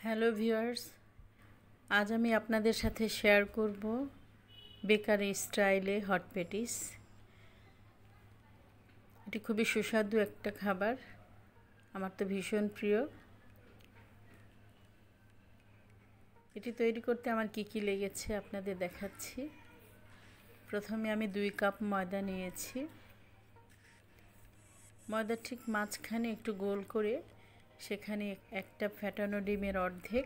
Hello viewers, আজ আমি আপনাদের সাথে শেয়ার করব বেকারি স্টাইলে হট প্যাটিস। এটি খুবই সুস্বাদু একটা খাবার, আমার তো ভীষণ প্রিয়। এটি তৈরি করতে আমার কি লেগেছে আপনাদের দেখাচ্ছি। প্রথমে আমি 2 কাপ ময়দা নিয়েছি। ময়দা ঠিক মাঝখানে একটু গোল করে সেখানে একটা ফ্যাটানো ডিমের অর্ধেক,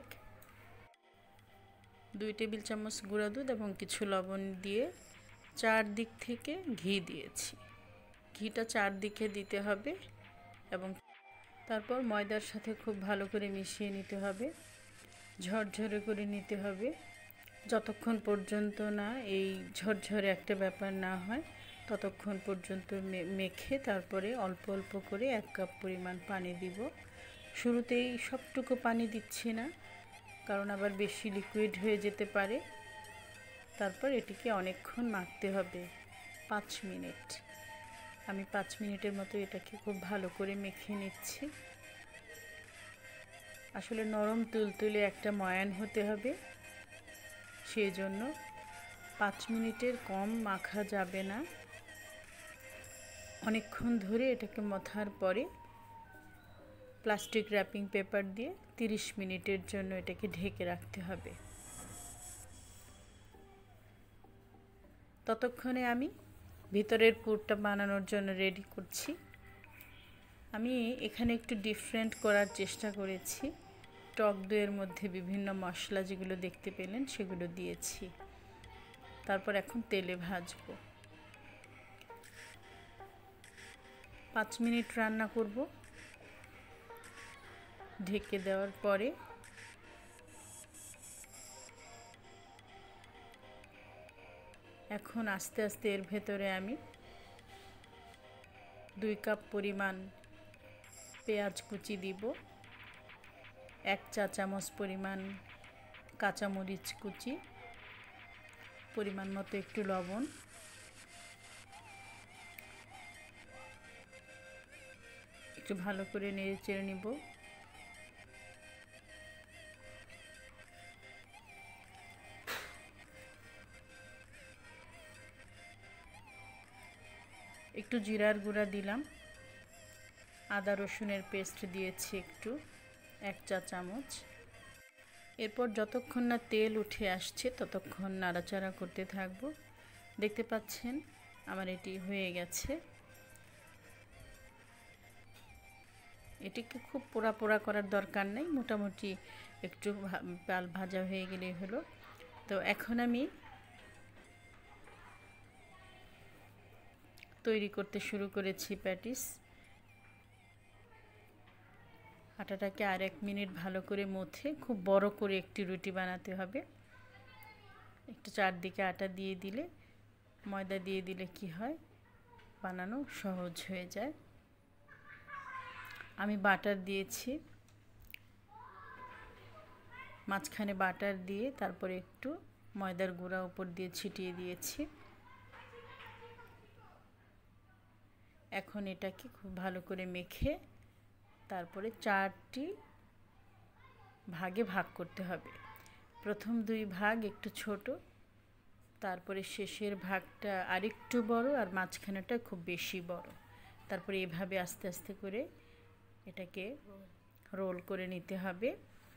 2 টেবিল চামচ গুঁড়া দুধ এবং কিছু লবণ দিয়ে চারদিক থেকে ঘি দিয়েছি। ঘিটা চারদিকে দিতে হবে এবং তারপর ময়দার সাথে খুব ভালো করে মিশিয়ে নিতে হবে, ঝরঝরে করে নিতে হবে যতক্ষণ পর্যন্ত না এই ঝরঝরে একটা ব্যাপার না হয় ততক্ষণ পর্যন্ত মেখে তারপরে অল্প অল্প করে 1 কাপ পরিমাণ পানি দিব। শুরুতেই সবটুকু পানি দিচ্ছি না, কারণ আবার বেশি লিকুইড হয়ে যেতে পারে। তারপর এটিকে অনেকক্ষণ মাখতে হবে, 5 মিনিট। আমি 5 মিনিটের মতো এটাকে খুব ভালো করে মেখে নিচ্ছি। আসলে নরম তুলতুলে একটা ময়ান হতে হবে, সেই জন্য 5 মিনিটের কম মাখা যাবে না। অনেকক্ষণ ধরে এটাকে মথার পরে প্লাস্টিক র্যাপিং পেপার দিয়ে 30 মিনিটের জন্য এটাকে ঢেকে রাখতে হবে। ততক্ষণে আমি ভিতরের পুরটা বানানোর জন্য রেডি করছি। আমি এখানে একটু ডিফারেন্ট করার চেষ্টা করেছি। টক দইয়ের মধ্যে বিভিন্ন মশলা যেগুলো দেখতে পেলেন সেগুলো দিয়েছি। তারপর এখন তেলে ভাজবো। 5 মিনিট রান্না করব। ঢেকে দেওয়ার পরে এখন আস্তে আস্তে এর ভেতরে আমি 2 কাপ পরিমাণ পেঁয়াজ কুচি দিব, 1 চা চামচ পরিমাণ কাঁচামরিচ কুচি, পরিমাণ মতো একটু লবণ, একটু ভালো করে নেড়ে চেড়ে নিব। একটু জিরার গুঁড়া দিলাম, আদা রসুনের পেস্ট দিয়েছি একটু, 1 চা চামচ। এরপর যতক্ষণ না তেল উঠে আসছে ততক্ষণ নাড়াচাড়া করতে থাকব। দেখতে পাচ্ছেন আমার এটি হয়ে গেছে। এটিকে খুব পোড়া পোড়া করার দরকার নেই, মোটামুটি একটু ভাজা হয়ে গেলেই হলো। তো এখন আমি তৈরি করতে শুরু করেছি প্যাটিস। আটাটাকে আর 1 মিনিট ভালো করে মথে খুব বড় করে একটি রুটি বানাতে হবে। একটু চারদিকে আটা দিয়ে দিলে, ময়দা দিয়ে দিলে কি হয়, বানানো সহজ হয়ে যায়। আমি বাটার দিয়েছি, মাঝখানে বাটার দিয়ে তারপরে একটু ময়দার গুঁড়া উপর দিয়ে ছিটিয়ে দিয়েছি। এখন এটাকে খুব ভালো করে মেখে তারপরে 4টি ভাগে ভাগ করতে হবে। প্রথম 2 ভাগ একটু ছোট, তারপরে শেষের ভাগটা আরেকটু বড়, আর মাঝখানেটা খুব বেশি বড়। তারপরে এভাবে আস্তে আস্তে করে এটাকে রোল করে নিতে হবে।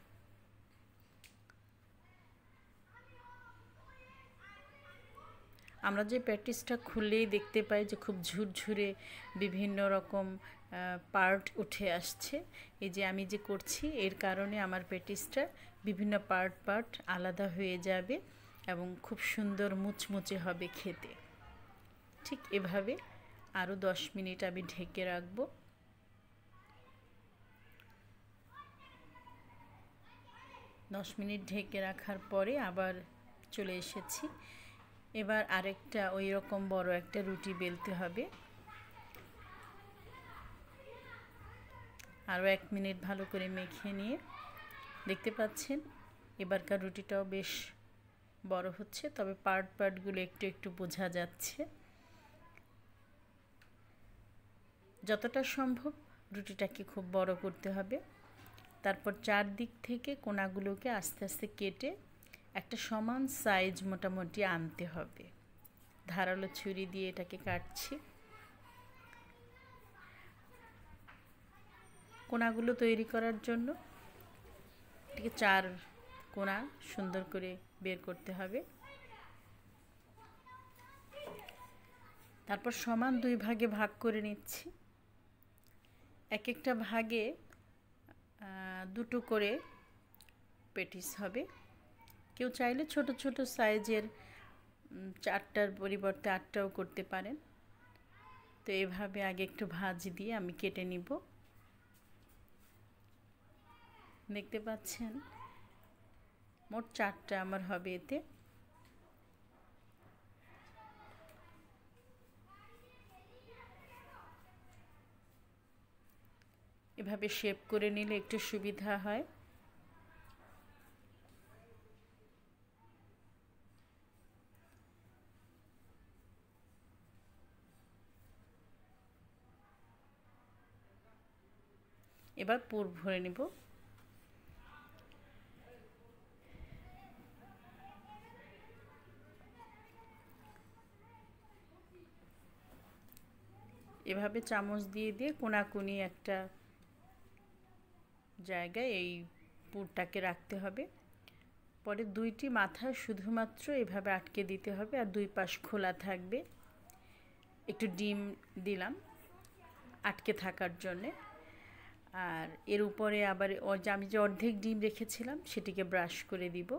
আমরা যে প্যাটিসটা খুললেই দেখতে পাই যে খুব ঝুরঝুরে বিভিন্ন রকম পার্ট উঠে আসছে, এই যে আমি যে করছি এর কারণে আমার প্যাটিসটা বিভিন্ন পার্ট আলাদা হয়ে যাবে এবং খুব সুন্দর মুচমুচে হবে খেতে। ঠিক এভাবে আরও 10 মিনিট আমি ঢেকে রাখবো। 10 মিনিট ঢেকে রাখার পরে আবার চলে এসেছি। এবার আরেকটা ওই রকম বড় একটা রুটি বেলতে হবে। আরও 1 মিনিট ভালো করে মেখে নিয়ে দেখতে পাচ্ছেন এবারকার রুটিটাও বেশ বড় হচ্ছে, তবে পার্টগুলো একটু একটু বোঝা যাচ্ছে। যতটা সম্ভব রুটিটাকে খুব বড় করতে হবে। তারপর চারদিক থেকে কোণাগুলোকে আস্তে আস্তে কেটে একটা সমান সাইজ মোটামুটি আনতে হবে। ধারালো ছুরি দিয়ে এটাকে কাটছি। কোণাগুলো তৈরি করার জন্য এটাকে 4 কোণা সুন্দর করে বের করতে হবে। তারপর সমান 2 ভাগে ভাগ করে নিচ্ছি। এক একটা ভাগে 2টো করে পেটিস হবে। কেউ চাইলে ছোট ছোট সাইজের 4টার পরিবর্তে 8টাও করতে পারেন। তো এভাবে আগে একটু ভাঁজ দিয়ে আমি কেটে নিব। দেখতে পাচ্ছেন মোট 4টা আমার হবে এতে। এভাবে শেপ করে নিলে একটু সুবিধা হয়। এবার পুর ভরে নিব। এভাবে চামচ দিয়ে দিয়ে কোণাকুনি একটা জায়গায় এই পুরটাকে রাখতে হবে। পরে 2টি মাথা শুধুমাত্র এভাবে আটকে দিতে হবে, আর 2 পাশ খোলা থাকবে। একটু ডিম দিলাম আটকে থাকার জন্যে। আর এর উপরে আবার আমি যে অর্ধেক ডিম রেখেছিলাম সেটিকে ব্রাশ করে দিব।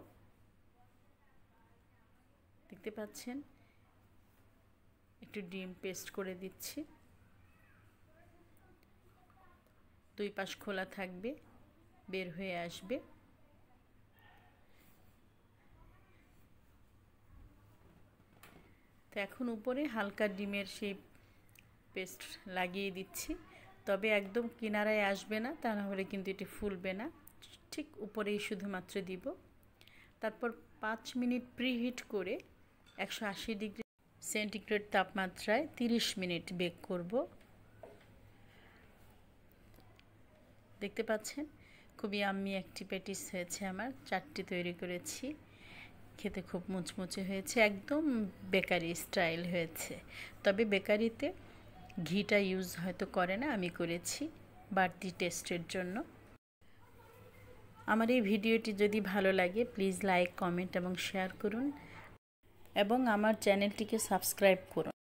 দেখতে পাচ্ছেন একটু ডিম পেস্ট করে দিচ্ছি। 2 পাশ খোলা থাকবে, বের হয়ে আসবে। তো এখন উপরে হালকা ডিমের সেই পেস্ট লাগিয়ে দিচ্ছি। তবে একদম কিনারায় আসবে না, তা না হলে কিন্তু এটি ফুলবে না। ঠিক উপরেই শুধুমাত্র দিব। তারপর 5 মিনিট প্রিহিট করে 180 ডিগ্রি সেন্টিগ্রেড তাপমাত্রায় 30 মিনিট বেক করব। দেখতে পাচ্ছেন খুবই ইয়াম্মি একটি পেটিস হয়েছে আমার। 4টি তৈরি করেছি। খেতে খুব মুচমুচে হয়েছে, একদম বেকারি স্টাইল হয়েছে। তবে বেকারিতে ঘিটা ইউজ হয়তো করে না, আমি করেছি বাড়তি টেস্টের জন্য। আমার এই ভিডিওটি যদি ভালো লাগে প্লিজ লাইক, কমেন্ট এবং শেয়ার করুন এবং আমার চ্যানেলটিকে সাবস্ক্রাইব করুন।